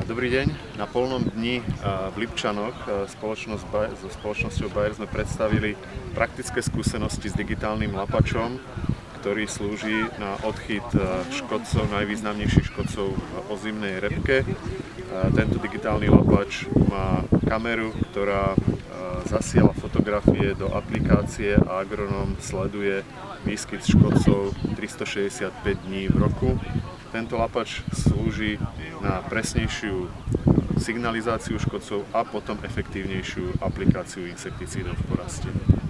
Dobrý deň. Na polnom dni v Lipčanoch so spoločnosťou Bayer sme predstavili praktické skúsenosti s digitálnym lapačom, ktorý slúži na odchyt škodcov, najvýznamnejších škodcov v ozimnej repke. Tento digitálny lapač má kameru, ktorá zasiela fotografie do aplikácie a agronóm sleduje výskyt škodcov 365 dní v roku. Tento lapač slúži na presnejšiu signalizáciu škodcov a potom efektívnejšiu aplikáciu insekticídov v poraste.